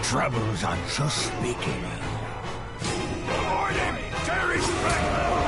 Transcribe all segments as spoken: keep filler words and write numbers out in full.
troubles unspeakable. Avoid him! Tear his back!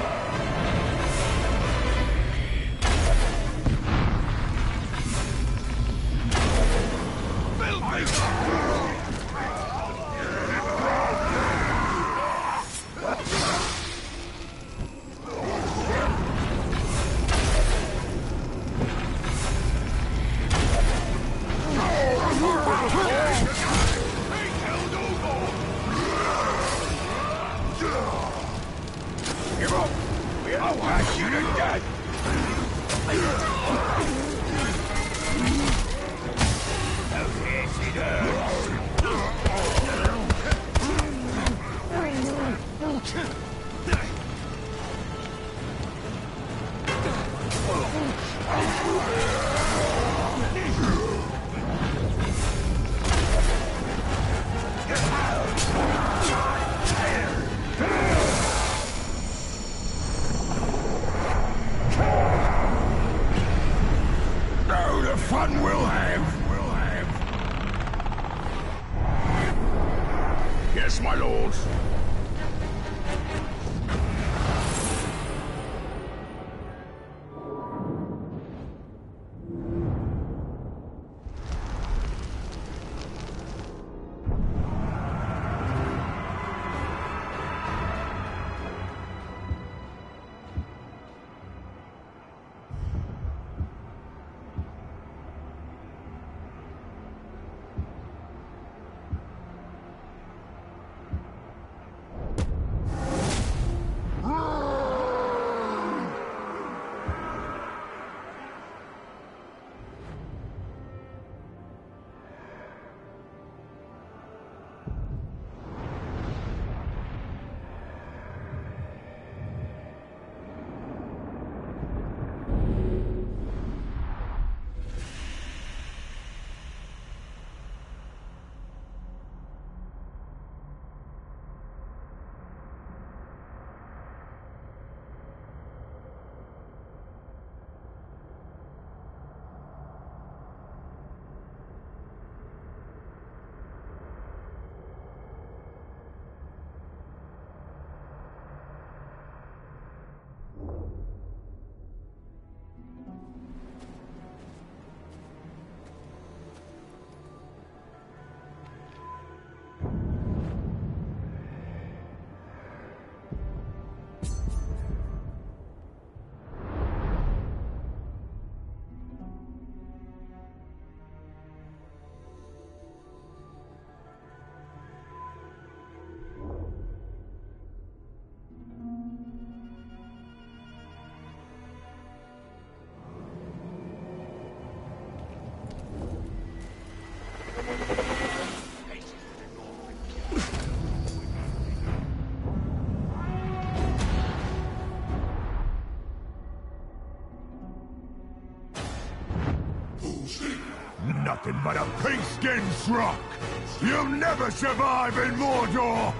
Nothing but a pea-skin schrock! You'll never survive in Mordor!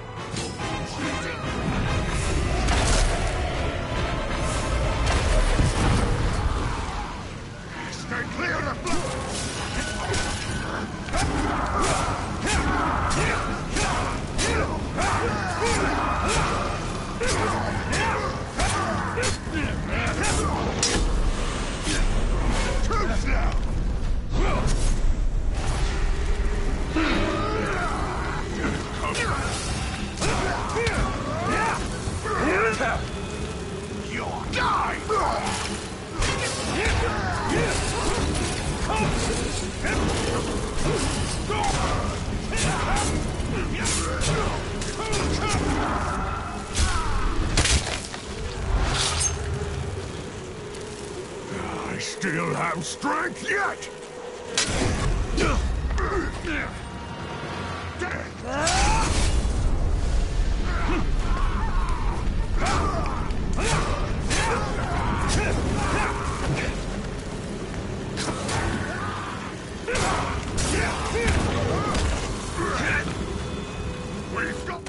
Stay clear of the floor! Troops now! You'll die! I still have strength yet! We've got...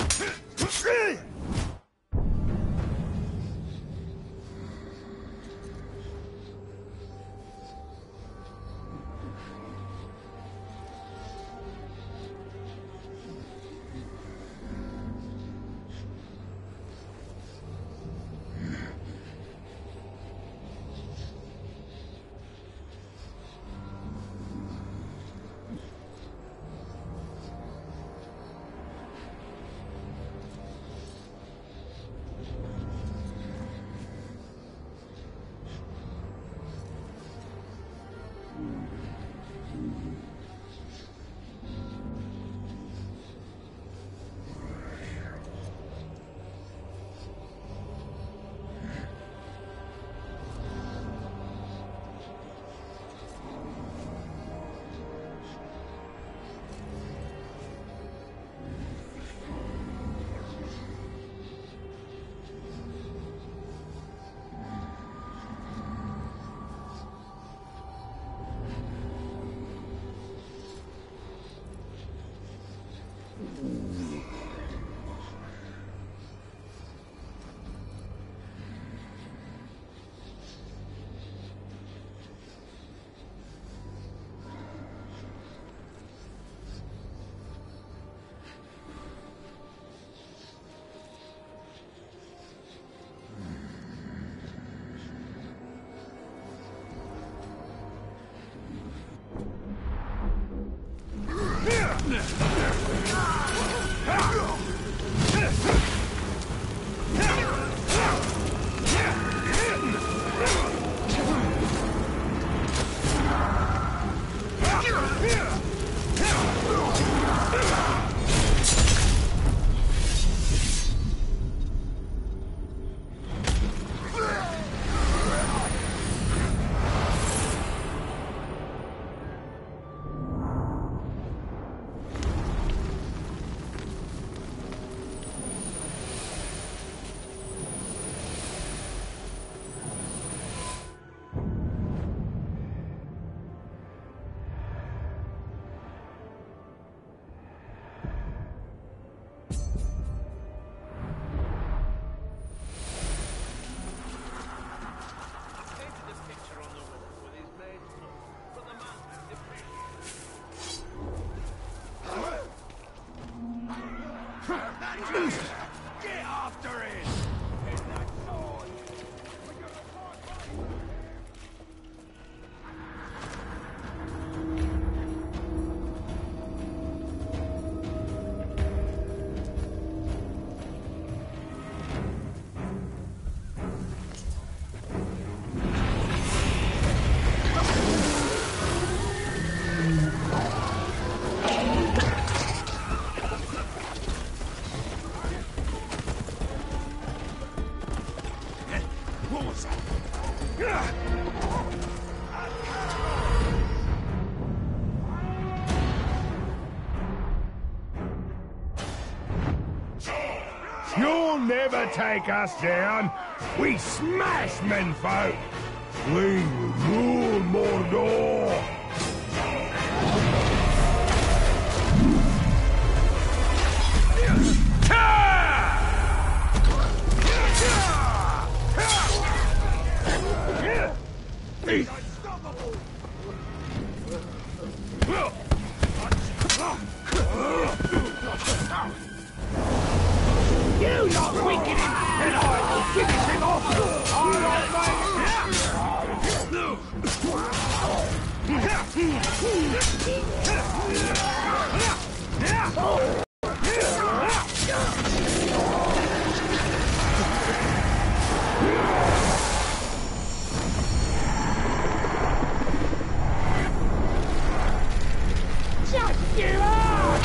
Get after it! You'll never take us down. We smash menfolk. We rule Mordor. You not weaken him, and I will finish him off! All right, just give up!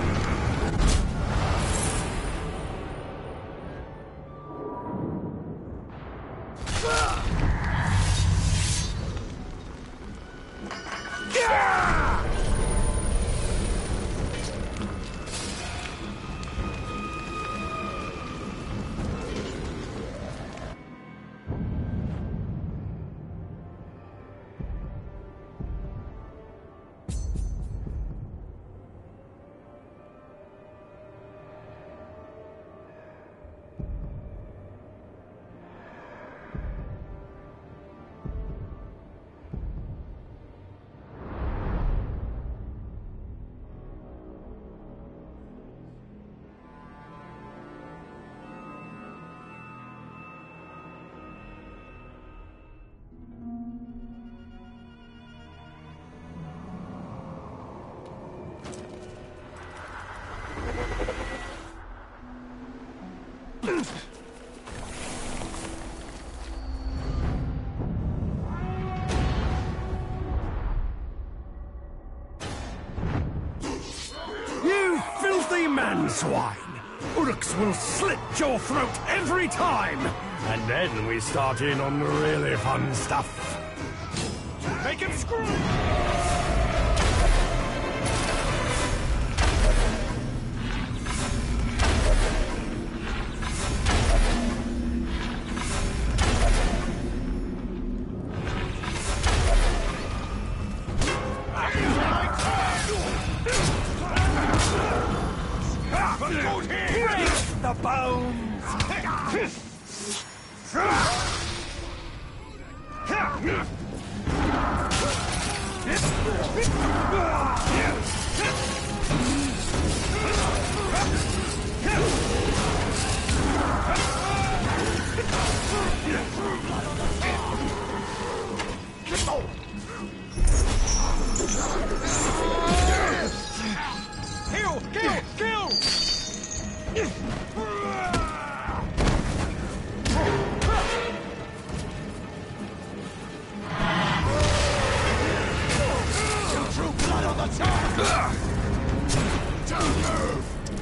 You filthy man-swine! Uruks will slit your throat every time! And then we start in on the really fun stuff. Make him scream! Break the bones! Kill! Kill! Kill! True blood on the tongue! Don't move!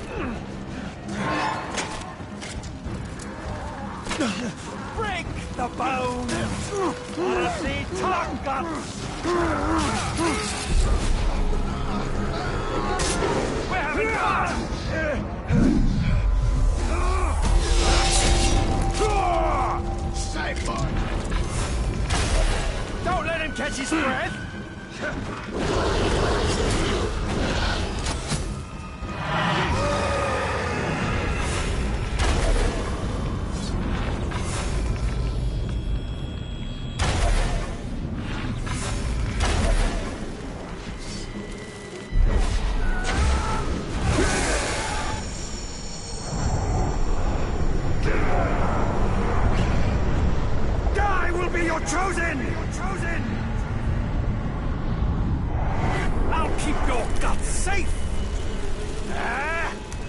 Break the bones! Wanna see tongue guts? We're having fun! Safe boy! Don't let him catch his breath! Die will be your chosen! Your chosen! I'll keep your guts safe! Ah!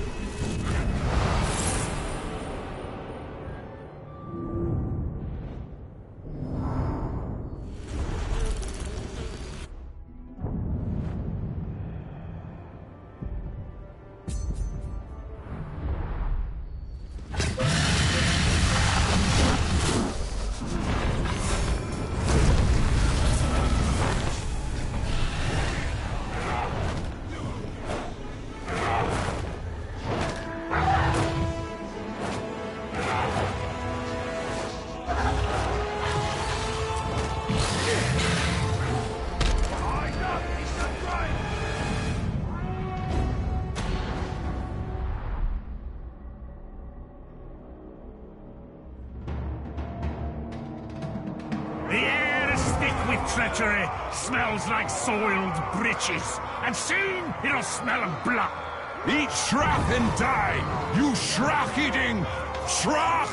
The air is thick with treachery, smells like soiled breeches, and soon it'll smell of blood. Eat Shrach and die, you Shrach-eating Shrach!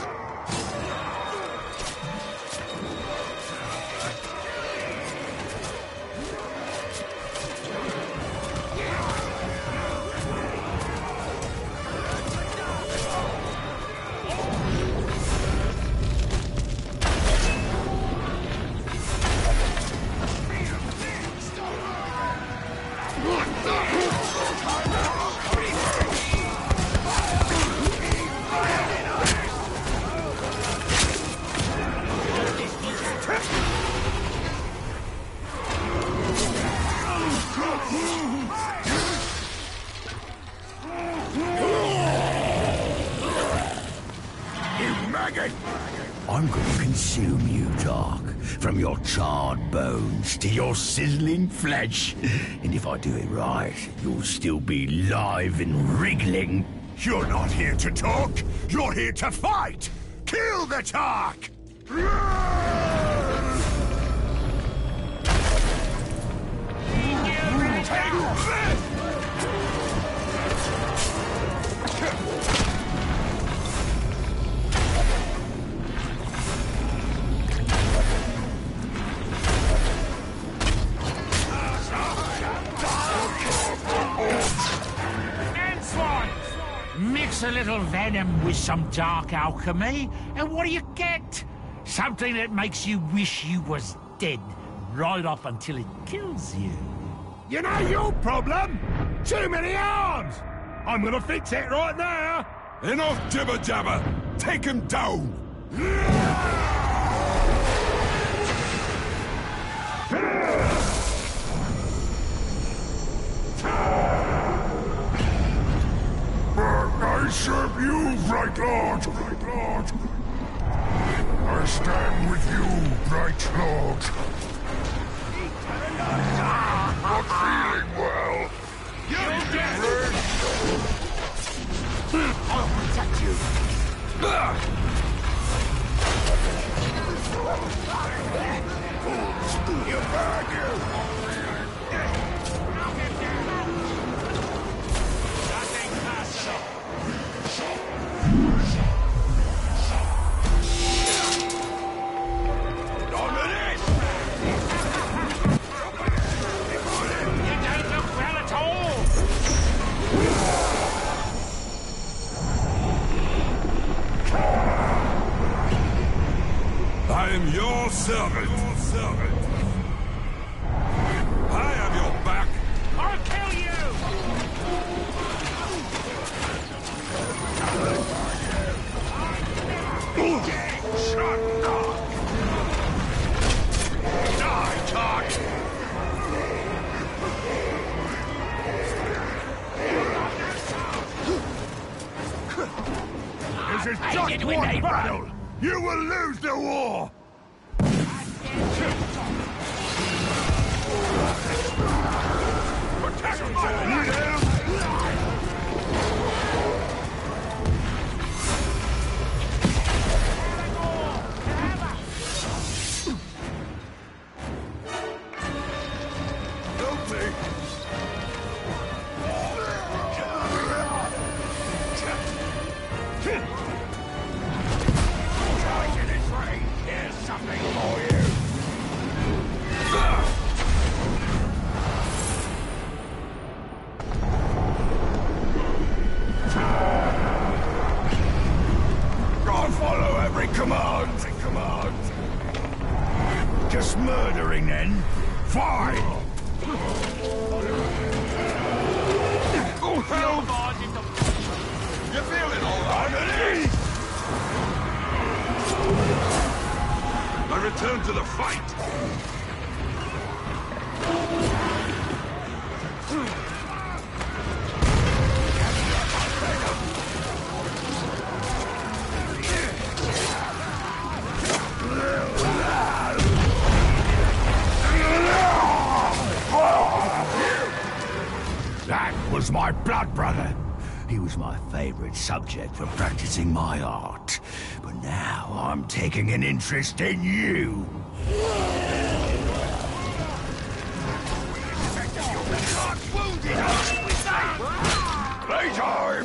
I'm gonna consume you, Dark. From your charred bones to your sizzling flesh. And if I do it right, you'll still be live and wriggling. You're not here to talk, you're here to fight! Kill the Tark! Mix a little venom with some dark alchemy, and what do you get? Something that makes you wish you was dead, right up until it kills you. You know your problem? Too many arms! I'm gonna fix it right now! Enough jibber-jabber! Take him down! I serve you, Bright Lord! Bright Lord! I stand with you, Bright Lord! Not feeling well! You dead! You burn you! I am your servant. Your servant. I have your back. I'll kill you! Shut up! Die, Todd! This is just one battle! You will lose the war! Here's something for you! I follow every command! Every command! Just murdering, then? Fine! Oh, hell! You feeling all right? I'm at ease! I return to the fight! That was my blood brother. He was my favorite subject for practicing my art. But now I'm taking an interest in you. Playtime!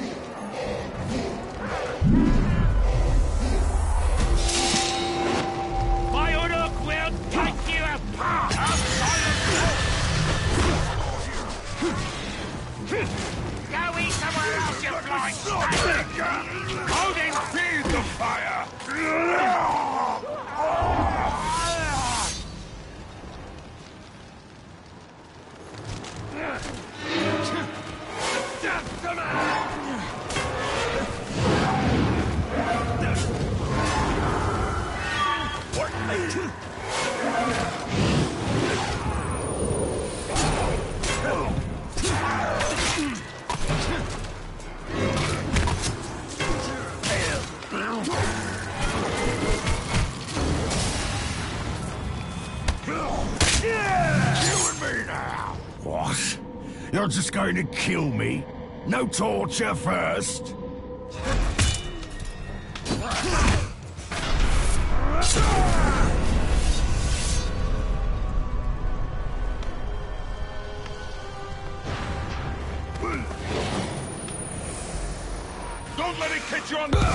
My Uruk will take you apart outside of Go eat somewhere else, you blind snake! Odin, feed the fire! What? You're just going to kill me? No torture first? Don't let it catch you on the...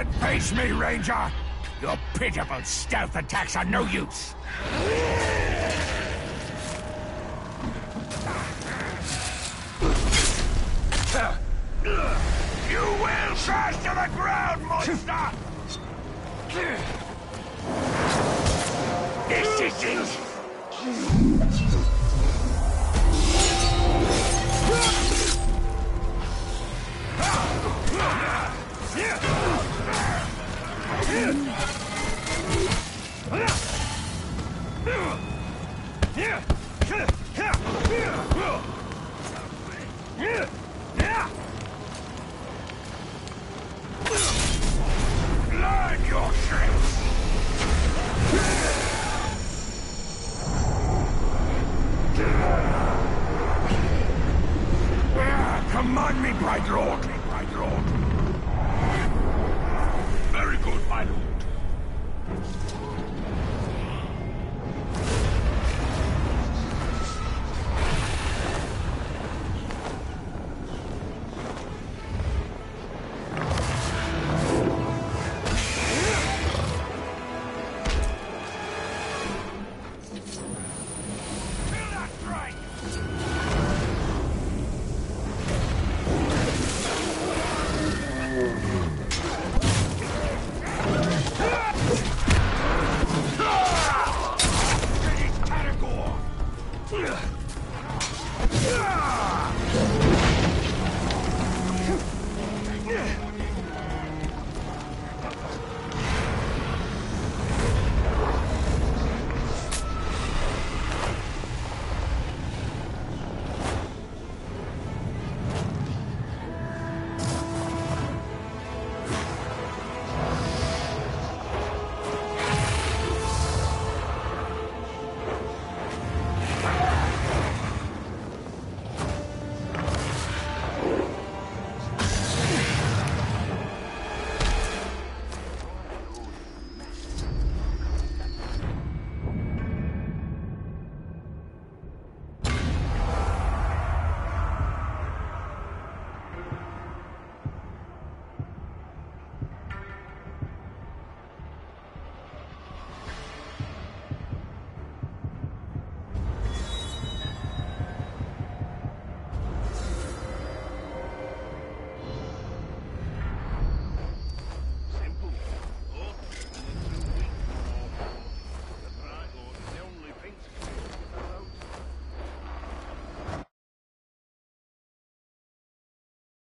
can't face me, Ranger! Your pitiful stealth attacks are no use! You will crash to the ground, monster! This is it! Yeah!